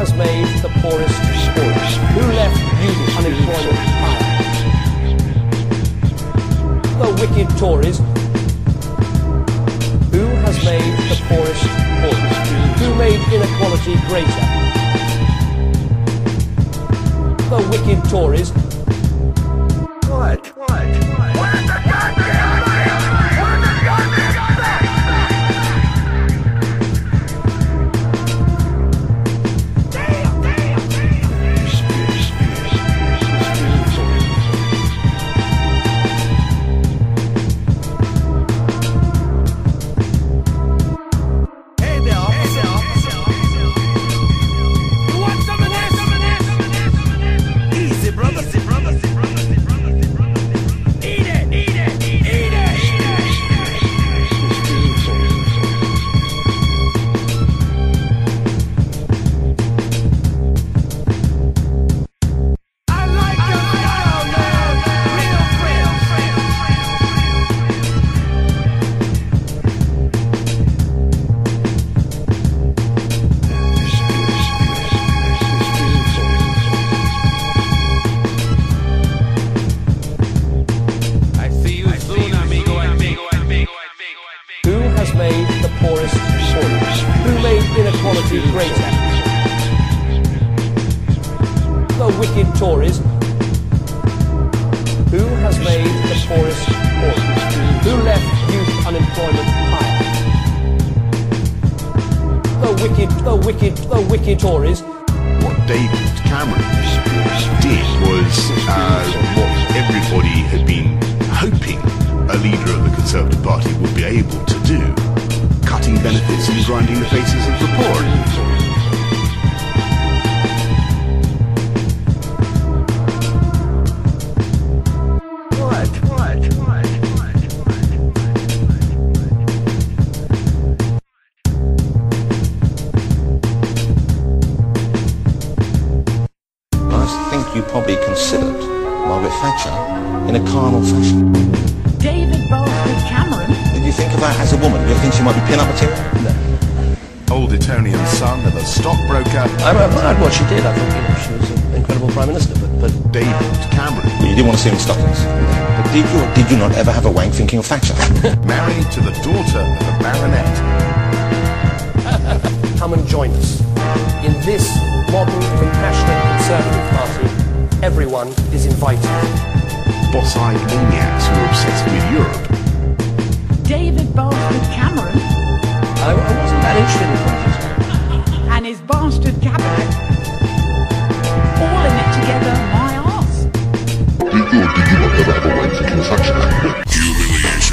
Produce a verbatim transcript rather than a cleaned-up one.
has made the poorest poorest? Who left youth unemployment higher? The wicked Tories. Who has made the poorest poorest? Who made inequality greater? The wicked Tories. What? What? Where's the goddamn money? Where's the goddamn Damn, damn, Hey there, officer. You want some of this? Some of this? Easy, brother. Easy, brother. Eat it, eat it, eat it, eat it. I like your style, man. Real friend. I see you soon, amigo, amigo, amigo, Who has made the poorest poorest? Who made inequality greater? The wicked Tories. Who has made the poorest poorest? Who left youth unemployment higher? The wicked, the wicked, the wicked Tories. What David Cameron did was uh, what everybody had been hoping a leader of the Conservative Party would be able to do: cutting benefits and grinding the faces of the poor. What? What? What? I think you probably considered Margaret Thatcher in a carnal fashion. David Bastard Cameron. Did you think of her as a woman? Do you think she might be pin-up material? Old Etonian son of a stockbroker, I admired what she did. I thought, you know, she was an incredible Prime Minister, but, but David Cameron, Well, you didn't want to see him in stockings. But did you or did you not ever have a wank thinking of Thatcher? married to the daughter of a baronet. come and join us. In this modern, compassionate Conservative Party, everyone is invited. Boss-eyed maniacs who are obsessed with Europe. David Bastard Cameron I, I wasn't that interested in politics. and his bastard cabinet. All in it together, my arse. Did you or did you not ever have a wank thinking of Thatcher? Humiliation.